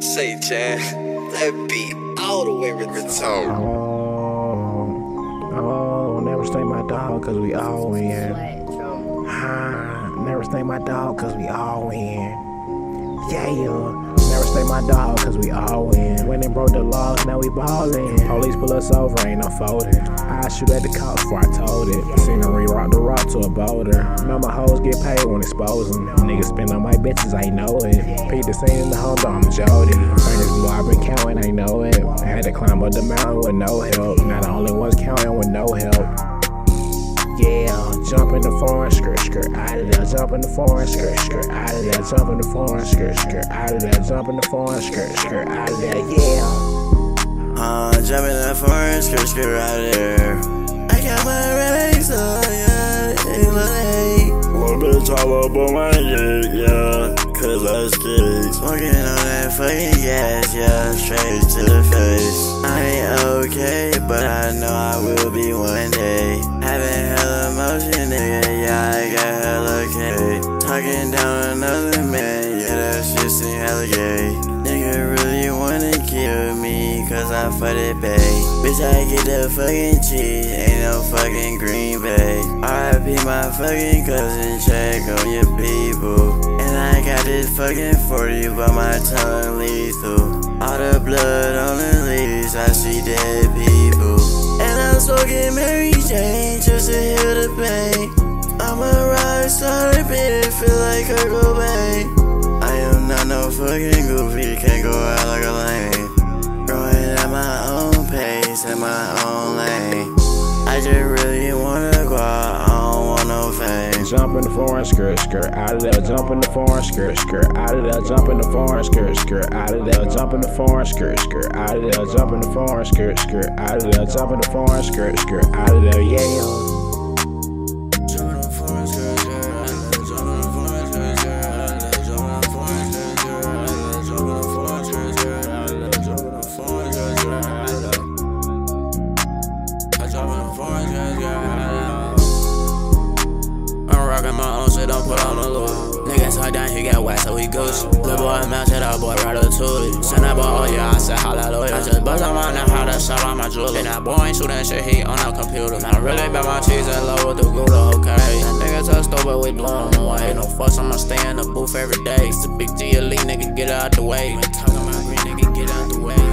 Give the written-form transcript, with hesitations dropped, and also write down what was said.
Say, Chan, that beat all the way retarded. Oh, never stay my dog, cause we all win. Never stay my dog, cause we all win. Yeah. Never stay my dog, cause we all win. When they broke the laws, now we ballin'. Police pull us over, ain't no folding. I shoot at the cops before I told it. Seen them re-rock the rock to a boulder. Know my hoes get paid when exposing. Niggas spend on my bitches, I know it. Pete the scene in the home, I'm Jody. Furnace blue, I been counting, I know it. I had to climb up the mountain with no help. Now the only ones counting with no help. Yeah, jump in the foreign, skirt, out of there, jump in the foreign, skirt, out of there, jump in the foreign, skirt, out of there, jump in the foreign, skirt, out of there, yeah. Jump in the foreign, skirt, out of there. I got my rings on, yeah, hey. Little bit of top up on my dick, yeah, cause I stick. Smoking on that fucking gas, yeah, straight to the face. I ain't okay, but I know I will be one day. Having hella motion, nigga, yeah, I got hella K. Talking down another man, yeah, that shit seem hella gay. Nigga really wanna kill me, cause I fucked it, babe. Bitch, I get the fucking cheese, ain't no fucking Green Bay. RIP my fucking cousin, check on your people. And I got this fucking 40, but my tongue lethal. All the blood on the leaves, I see dead people. And I'm smoking Mary Jane just to heal the pain. I'm a rock star, bitch, feel like Kurt Cobain. I am not no fucking goofy, can't go out like a lame. Growing at my own pace, in my own lane. I just really wanna go out, I don't want no fame. Jump in the foreign, skirt, out of there, jump in the foreign, skirt, out of there, jump in the foreign, skirt, out of there, jump in the foreign, skirt, out of there, jump in the foreign, skirt, out of there, jump in the foreign, skirt, out of there, yeah. I'm rockin' my own shit, don't put on the look. Niggas hard down, he got whack, so he goose. Lil' boy, man, shit out, boy, ratatouille. Send that boy, oh yeah, I said hallelujah. I just bust on my neck, how that shot on my jewelry. And that boy ain't shootin' shit, he on our computer. Now really bet my cheese in love with the Gouda, okay. That nigga touch store, but we blowin' him away. No fuss, I'ma stay in the booth every day. It's a big G elite, nigga, get out the way. Talkin' about green, nigga, get out the way.